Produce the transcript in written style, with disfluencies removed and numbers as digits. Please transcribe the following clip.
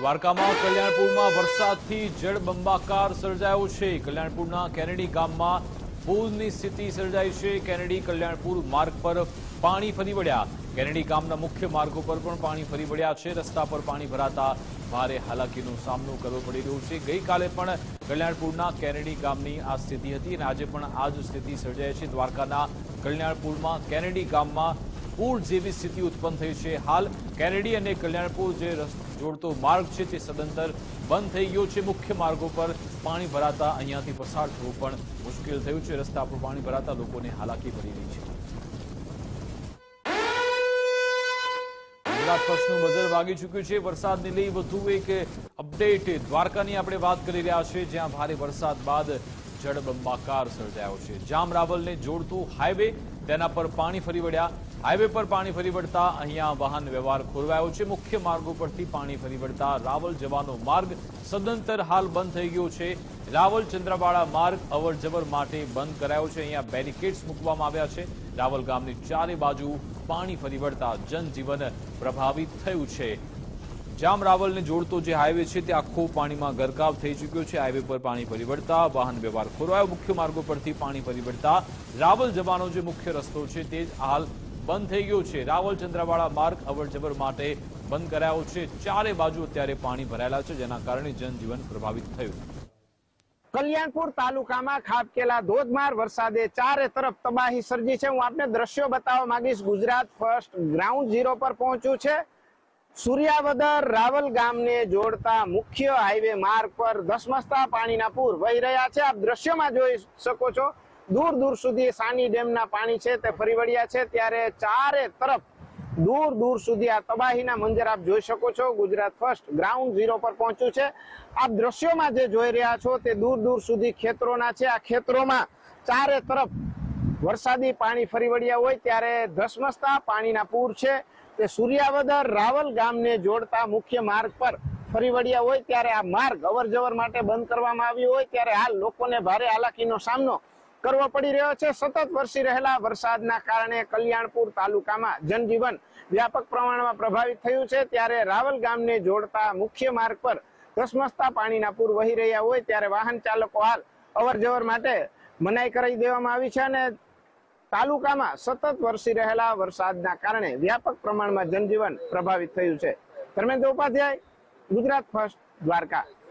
દ્વારકામાં કલ્યાણપુરમાં વરસાદથી જળબંબાકાર સર્જાયો છે। કલ્યાણપુરના કેનેડી ગામમાં પૂરની સ્થિતિ સર્જાઈ છે। કેનેડી કલ્યાણપુર માર્ગ પર પાણી ફરી વળ્યા। કેનેડી ગામના મુખ્ય માર્ગો પર પણ પાણી ફરી વળ્યા છે। રસ્તા પર પાણી ભરાતા ભારે હાલાકીનો સામનો કરવો પડી રહ્યો છે। ગઈકાલે પણ કલ્યાણપુરના કેનેડી ગામની આ સ્થિતિ હતી અને આજે પણ આ જ સ્થિતિ સર્જાઈ છે। દ્વારકાના કલ્યાણપુરમાં કેનેડી ગામમાં પૂર જેવી સ્થિતિ ઉત્પન્ન થઈ છે। હાલ કેનેડી અને કલ્યાણપુર જે જોડતો માર્ગ છે તે સદંતર બંધ થઈ ગયો છે। મુખ્ય માર્ગો પર પાણી ભરાતા અહીંયાથી પસાર થવું પણ મુશ્કેલ થયું છે। રસ્તા પર પાણી ભરાતા લોકોને હાલાકી પડી રહી છે। ગુજરાત ફર્સ્ટનું બઝર વાગી ચૂક્યું છે। વરસાદને લઈ વધુ એક અપડેટ દ્વારકાની આપણે વાત કરી રહ્યા છીએ, જ્યાં ભારે વરસાદ બાદ જળબંબાકાર સર્જાયો છે। જામ રાવલને જોડતું હાઈવે તેના પર પાણી ફરી વળ્યા। હાઈવે પર પાણી ફરી વળતા અહીંયા વાહન વ્યવહાર ખોરવાયો છે। મુખ્ય માર્ગો પરથી પાણી ફરી વળતા રાવલ જવાનો માર્ગ સદંતર હાલ બંધ થઈ ગયો છે। રાવલ ચંદ્રવાડા માર્ગ અવર જવર માટે બંધ કરાયો છે। અહીંયા બેરિકેડ્સ મૂકવામાં આવ્યા છે। રાવલ ગામની ચારે બાજુ પાણી ફરી વળતા જનજીવન પ્રભાવિત થયું છે। જામ રાવલને જોડતો જે હાઈવે છે તે આખો પાણીમાં ગરકાવ થઈ ચૂક્યો છે। હાઈવે પર પાણી ફરી વળતા વાહન વ્યવહાર ખોરવાયો। મુખ્ય માર્ગો પરથી પાણી ફરી વળતા રાવલ જવાનો જે મુખ્ય રસ્તો છે તે હાલ બંધ થઈ ગયો છે। રાવલ ચંદ્રવાડા માર્ગ અવર જવર માટે બંધ કરાયો છે। ચારે બાજુ અત્યારે પાણી ભરાયેલા છે, જેના કારણે જનજીવન પ્રભાવિત થયું। કલ્યાણપુર તાલુકામાં ખાબકેલા ધોધમાર વરસાદે ચારે તરફ તબાહી સર્જી છે। હું આપને દ્રશ્યો બતાવવા માંગીશ। ગુજરાત ફર્સ્ટ ગ્રાઉન્ડ ઝીરો પર પહોંચ્યું છે। સૂર્યાવદર રાવલ ગામને જોડતા મુખ્ય હાઈવે માર્ગ પર ધસમસતા પાણીના પૂર વહી રહ્યા છે। આપ દ્રશ્યમાં જોઈ શકો છો, દૂર દૂર સુધી સાની ડેમના પાણી છે તે ફરી વળ્યા છે। ત્યારે ચારે તરફ દૂર દૂર સુધી આ તબાહીના મંજર આપ જોઈ શકો છો। ગુજરાત ફર્સ્ટ ગ્રાઉન્ડ ઝીરો પર પહોંચ્યું છે। આપ દ્રશ્યોમાં જે જોઈ રહ્યા છો તે દૂર દૂર સુધી ખેતરોના છે। આ ખેતરોમાં ચારે તરફ વરસાદી પાણી ફરી વળ્યા હોય ત્યારે ધસમસતા પાણીના પૂર છે તે સૂર્યાવદર રાવલ ગામને જોડતા મુખ્ય માર્ગ પર ફરી વળ્યા હોય ત્યારે આ માર્ગ અવર જવર માટે બંધ કરવામાં આવ્યો હોય ત્યારે હાલ લોકોને ભારે હાલાકીનો સામનો કરવો પડી રહ્યો છે। સતત વરસી રહેલા વરસાદના કારણે કલ્યાણપુર તાલુકામાં જનજીવન વ્યાપક પ્રમાણમાં પ્રભાવિત થયું છે। ત્યારે રાવલ ગામને જોડતા મુખ્ય માર્ગ પર ધસમસતા પાણીના પૂર વહી રહ્યા હોય ત્યારે વાહન ચાલકો હાલ અવર જવર માટે મનાઈ કરી દેવામાં આવી છે અને તાલુકામાં સતત વરસી રહેલા વરસાદના કારણે વ્યાપક પ્રમાણમાં જનજીવન પ્રભાવિત થયું છે। ધર્મેન્દ્ર ઉપાધ્યાય, ગુજરાત ફર્સ્ટ, દ્વારકા।